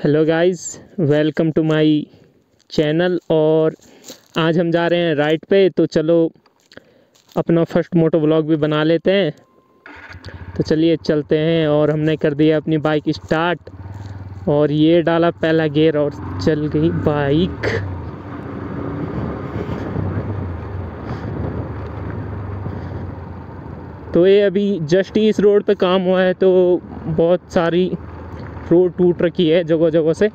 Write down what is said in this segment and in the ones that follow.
Hello guys, welcome to my channel. और आज हम जा रहे हैं राइड पे, तो चलो अपना फर्स्ट मोटो व्लॉग भी बना लेते हैं। तो चलिए चलते हैं। और हमने कर दिया अपनी बाइक स्टार्ट और ये डाला पहला गियर और चल गई बाइक। तो ये अभी जस्ट इस रोड पे काम हुआ है, तो बहुत सारी रोड टूट रखी है जगह जगह से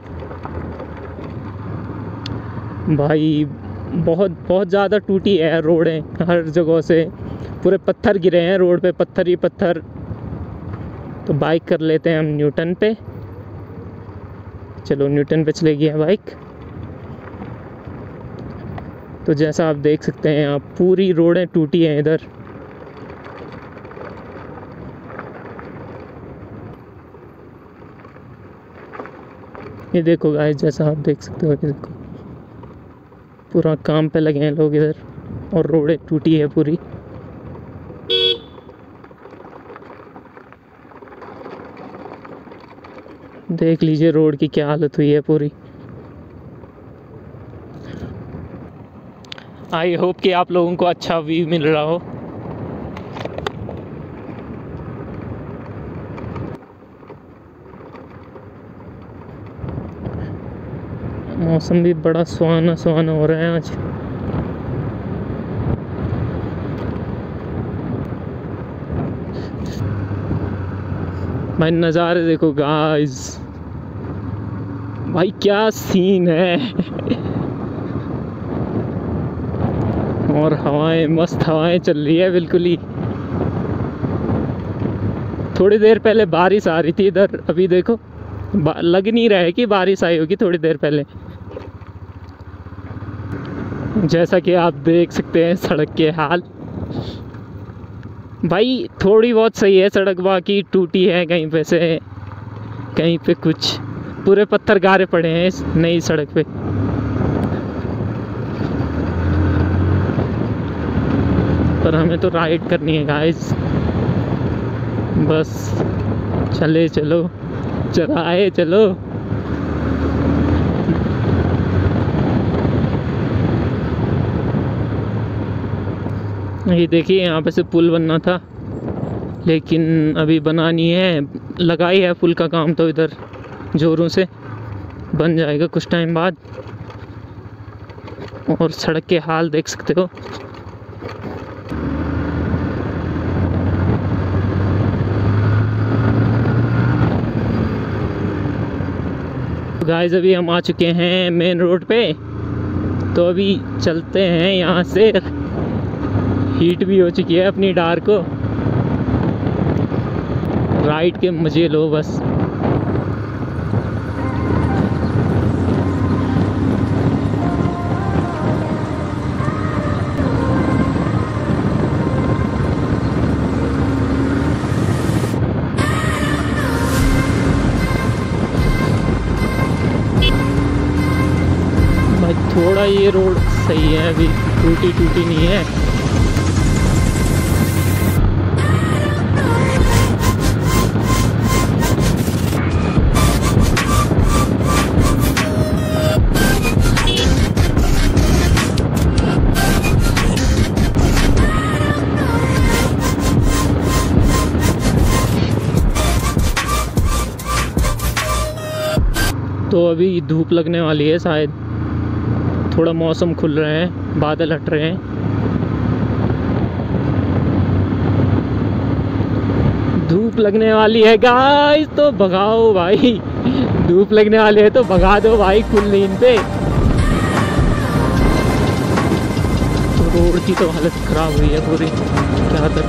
भाई। बहुत ज़्यादा टूटी है रोडें, हर जगह से पूरे पत्थर गिरे हैं रोड पे, पत्थर ही पत्थर। तो बाइक कर लेते हैं हम न्यूटन पे। चलो न्यूटन पे चलेगी है बाइक। तो जैसा आप देख सकते हैं, यहाँ पूरी रोडें टूटी हैं इधर। ये देखो गाइस, जैसा आप देख सकते हो, ये देखो पूरा काम पे लगे हैं लोग इधर और रोडें टूटी है पूरी। देख लीजिए रोड की क्या हालत हुई है पूरी। आई होप कि आप लोगों को अच्छा व्यू मिल रहा हो। मौसम भी बड़ा सुहाना सुहाना हो रहा है आज। भाई नज़ारे देखो गाइस, भाई क्या सीन है। और हवाएं, मस्त हवाएं चल रही है बिल्कुल ही। थोड़ी देर पहले बारिश आ रही थी इधर, अभी देखो लग नहीं रहा है कि बारिश आई होगी थोड़ी देर पहले। जैसा कि आप देख सकते हैं सड़क के हाल, भाई थोड़ी बहुत सही है सड़क, बाकी टूटी है कहीं पे से, कहीं पे कुछ पूरे पत्थर गारे पड़े हैं इस नई सड़क पे। पर हमें तो राइड करनी है गाइस, बस चले चलो, चलाए चलो। ये देखिए, यहाँ पे से पुल बनना था लेकिन अभी बना नहीं है। लगाई है पुल का काम तो इधर जोरों से, बन जाएगा कुछ टाइम बाद। और सड़क के हाल देख सकते हो। गाइस अभी हम आ चुके हैं मेन रोड पे, तो अभी चलते हैं यहाँ से। हीट भी हो चुकी है अपनी डार को, राइड के मजे लो बस। भाई थोड़ा ये रोड सही है, अभी टूटी टूटी नहीं है। तो अभी धूप लगने वाली है शायद, थोड़ा मौसम खुल रहे हैं, बादल हट रहे हैं। धूप लगने वाली है गाइस, तो भगाओ भाई। धूप लगने वाली है तो भगा दो भाई फुल नींद पे। तो रोड की तो हालत खराब हुई है पूरी, क्या करें।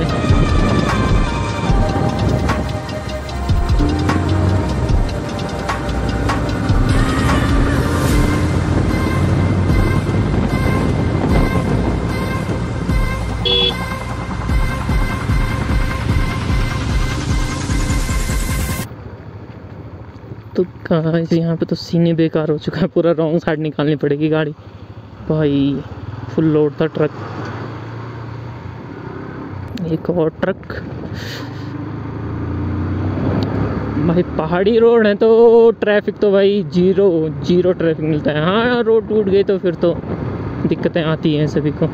तो कहाँ से, यहाँ पे तो सीने बेकार हो चुका है पूरा। रॉन्ग साइड निकालनी पड़ेगी गाड़ी भाई, फुल लोड था ट्रक। एक और ट्रक, भाई पहाड़ी रोड है तो ट्रैफिक तो भाई जीरो जीरो ट्रैफिक मिलता है। हाँ रोड टूट गई तो फिर तो दिक्कतें आती हैं सभी को।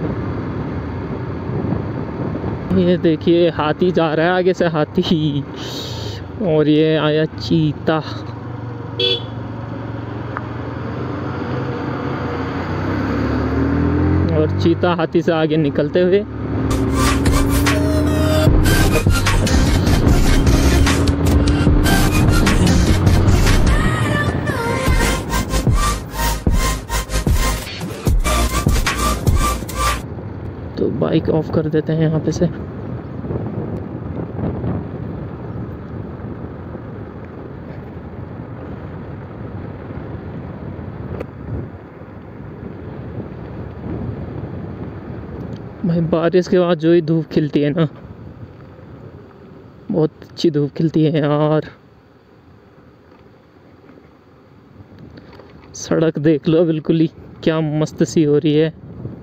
ये देखिए हाथी जा रहा है आगे से, हाथी। और ये आया चीता। और चीता हाथी से आगे निकलते हुए। तो बाइक ऑफ कर देते हैं यहाँ पे से। भाई बारिश के बाद जो ही धूप खिलती है ना, बहुत अच्छी धूप खिलती है यार। सड़क देख लो बिल्कुल ही क्या मस्त सी हो रही है।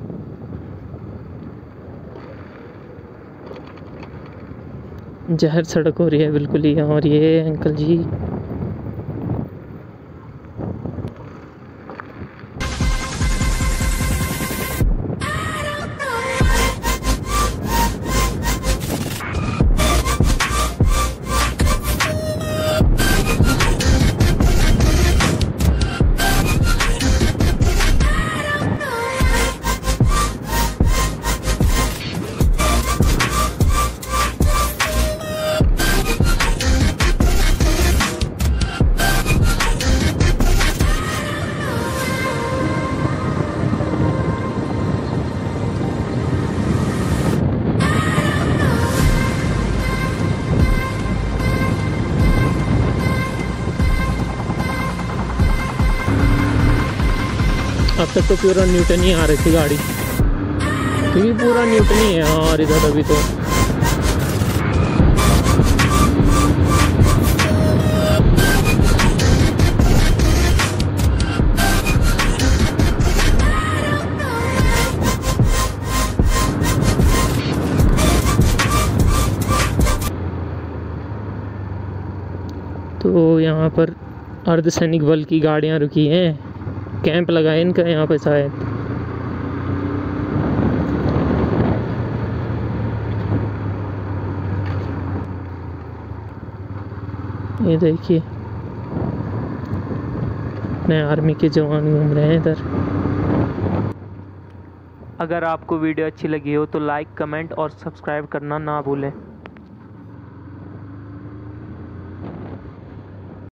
जहर सड़क हो रही है बिल्कुल ही। और ये अंकल जी अब तक तो पूरा न्यूटन ही आ रही थी गाड़ी, क्योंकि पूरा न्यूटन ही है यार इधर अभी तो। तो यहाँ पर अर्धसैनिक बल की गाड़ियाँ रुकी हैं, कैंप लगा है इनका यहाँ पे शायद। ये देखिए नए आर्मी के जवान घूम रहे हैं इधर। अगर आपको वीडियो अच्छी लगी हो तो लाइक, कमेंट और सब्सक्राइब करना ना भूलें।